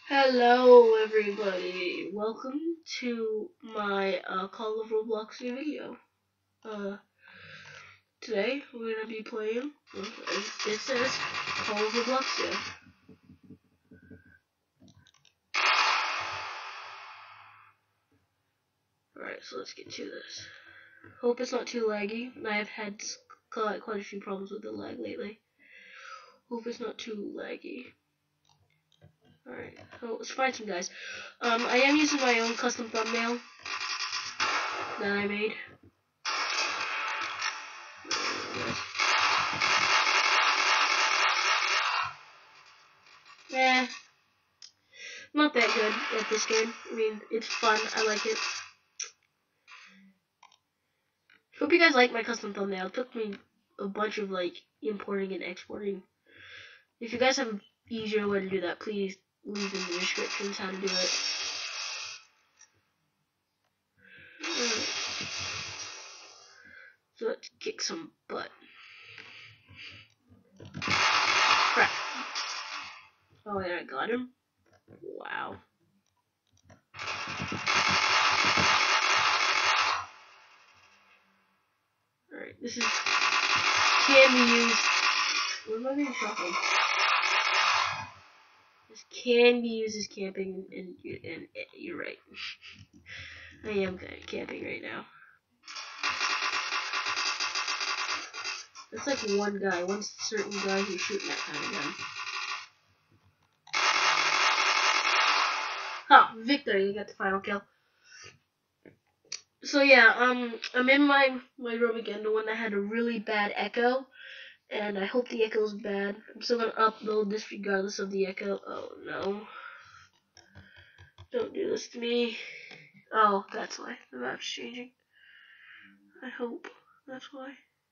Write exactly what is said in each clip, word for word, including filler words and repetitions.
Hello everybody, welcome to my uh, Call of Robloxia video. Uh, today we're going to be playing, well, as it says, Call of Robloxia. Alright, so let's get to this. Hope it's not too laggy. I have had quite, quite a few problems with the lag lately. Hope it's not too laggy. Alright, so let's find some guys. Um, I am using my own custom thumbnail that I made. Eh, not that good at this game. I mean, it's fun. I like it. Hope you guys like my custom thumbnail. It took me a bunch of like importing and exporting. If you guys have an easier way to do that, please leave in the descriptions how to do it. Right. So let's kick some butt. Crap. Oh, yeah, I got him. Wow. Alright, this is can be used. What am I being shot from? This can be used as camping, and, and, and you're right. I am kind of camping right now. That's like one guy, one certain guy who's shooting that kind of gun. Huh, victory, you got the final kill. So yeah, um, I'm in my, my room again, the one that had a really bad echo. And I hope the echo is bad. I'm still gonna upload this regardless of the echo. Oh no. Don't do this to me. Oh, that's why. The map's changing. I hope. That's why.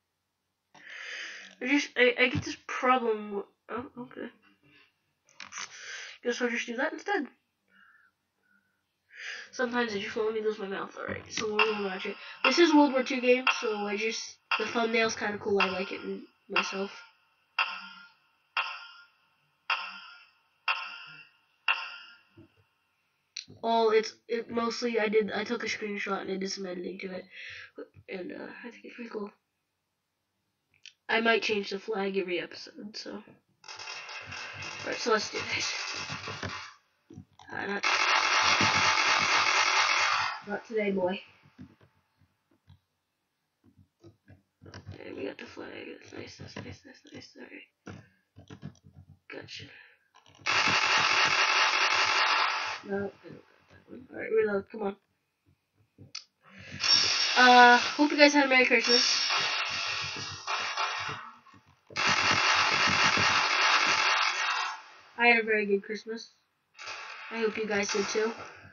I just, I, I get this problem. Oh, okay. Guess I'll just do that instead. Sometimes I just won't let me lose my mouth. Alright, so we're gonna watch it. This is World War Two game, so I just, the thumbnail's kind of cool. I like it myself. Oh, it's it mostly I did I took a screenshot and I did some editing to it, and uh, I think it's pretty cool. I might change the flag every episode, so. Alright, so let's do this. Uh, not, not today, boy. Okay, we got the flag. That's nice, that's nice, that's nice. Alright. Gotcha. No, I don't got that one. Alright, reload, come on. Uh, hope you guys had a Merry Christmas. I had a very good Christmas. I hope you guys did too.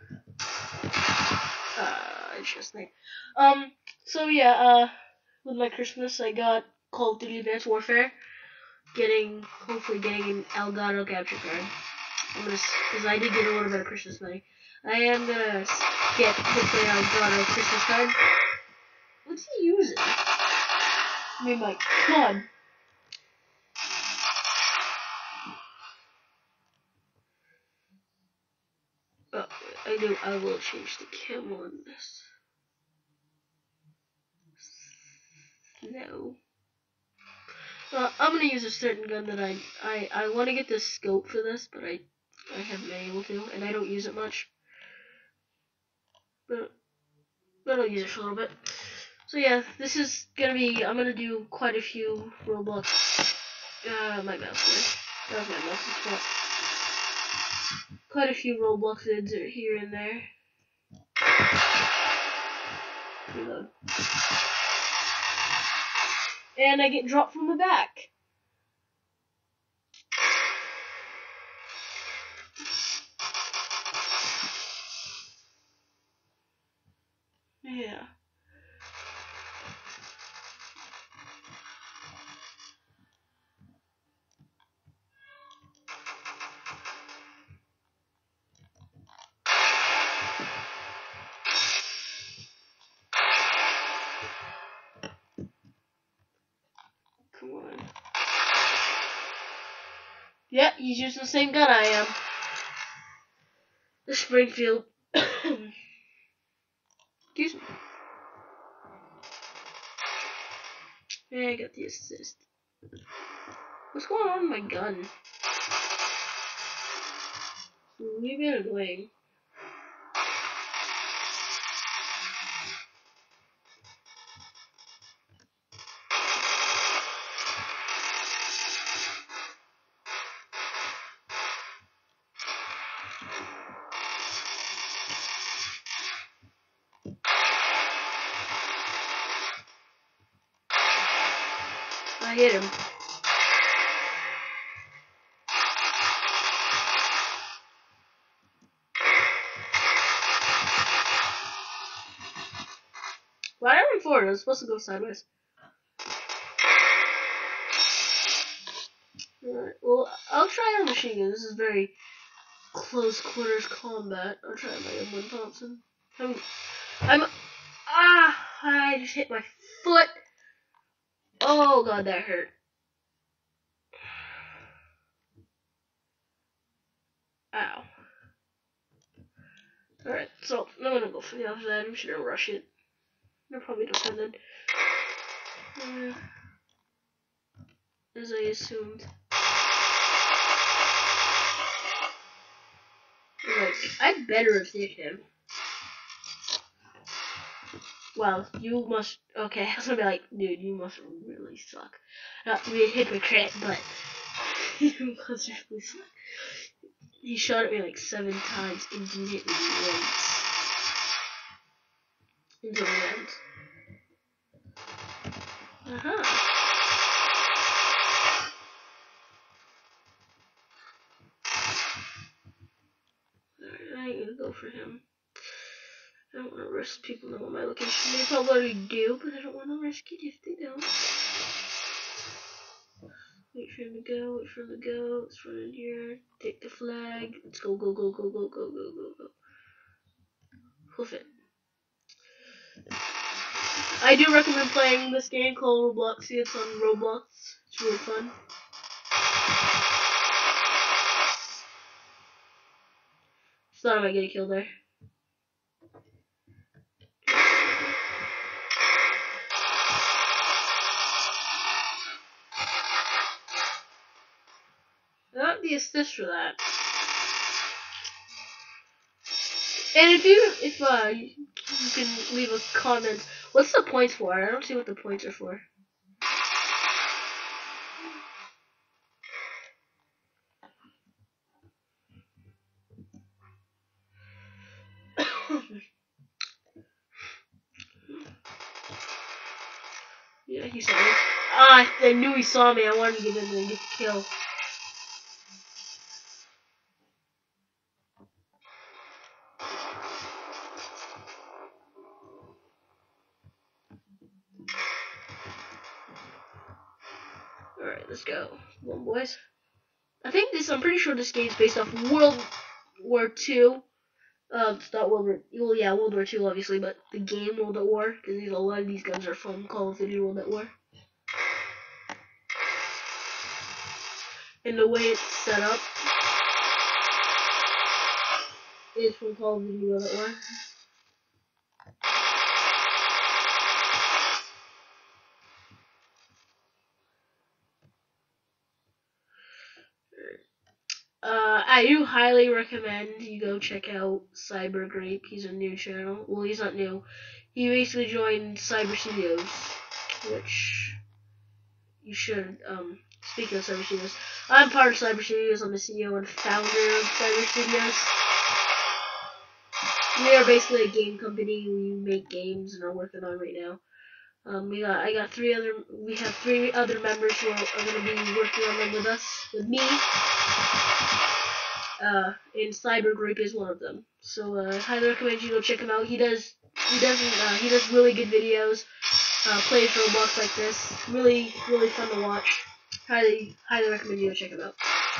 Uh, it's just nice. Um, so yeah, uh, with my Christmas, I got Call of Duty Advanced Warfare. Getting, hopefully getting an Elgato capture card. I'm gonna, because I did get a little bit of Christmas money. I am gonna get, hopefully, an Elgato Christmas card. What's he using? I mean, my God. Oh, I do, I will change the camo on this. No. Uh, I'm gonna use a certain gun that I I I want to get the scope for this, but I I haven't been able to, and I don't use it much. But but I'll use it for a little bit. So yeah, this is gonna be. I'm gonna do quite a few Roblox. Uh, my mouse. There. That was my mouse's fault. Quite a few Roblox vids are here and there. Reload. And I get dropped from the back. Yeah. Come on. Yeah, he's using the same gun I am. The Springfield. Excuse me. Yeah, I got the assist. What's going on with my gun? Leave it annoying. I hit him. Why are we forward? I was supposed to go sideways. Alright, well, I'll try a machine gun. This is very close quarters combat. I'll try my M one Thompson. I'm, I'm, ah, I just hit my foot. Oh god, that hurt. Ow. Alright, so I'm gonna go for the other side. I'm just gonna rush it. They're probably defended. Uh, as I assumed. Like, I better have hit him. Well, you must. Okay, I was gonna be like, dude, you must really suck. Not to be a hypocrite, but you must really suck. He shot at me like seven times and didn't hit me once. Until the end. Uh huh. Alright, I ain't gonna go for him. I don't want to risk people knowing my location. They probably already do, but I don't want to risk it if they don't. Wait for him to go, wait for him to go. Let's run in here. Take the flag. Let's go, go, go, go, go, go, go, go, go. Hoof it. I do recommend playing this game called robloxia. It's on Roblox. It's really fun. Just thought I might get a kill there. I got the assist for that. And if you, if uh, you can leave a comment. What's the points for? I don't see what the points are for. Yeah, he saw me. Ah, I knew he saw me. I wanted to get in there and get the kill. Alright, let's go. Come on, boys. I think this, I'm pretty sure this game's based off World War Two. Um, it's not World War, well, yeah, World War Two, obviously, but the game World at War, because a lot of these guns are from Call of Duty World at War. And the way it's set up is from Call of Duty World at War. Uh, I do highly recommend you go check out Cyber Grape. He's a new channel. Well, he's not new. He basically joined Cyber Studios, which you should. Um, speaking of Cyber Studios, I'm part of Cyber Studios. I'm the C E O and founder of Cyber Studios. We are basically a game company. We make games and are working on right now. Um, we got, I got three other, we have three other members who are, are going to be working on them with us, with me. Uh, and Cyber Group is one of them. So uh, I highly recommend you go check him out. He does he doesn't uh, he does really good videos. Uh, plays Roblox like this. Really really fun to watch. Highly highly recommend you go check him out.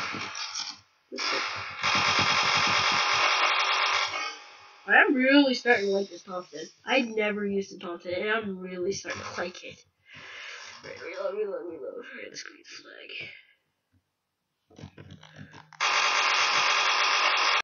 I'm really starting to like this Thompson. I never used the Thompson, and I'm really starting to like it. Right, reload, reload, reload. Right, let's go get the flag.